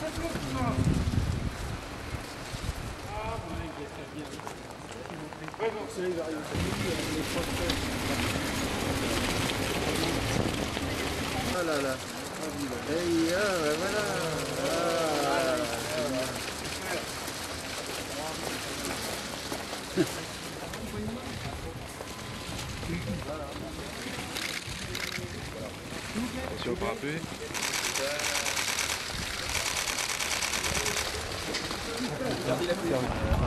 Ah là là. Et voilà. Attention au parapluie. Regardez la couleur.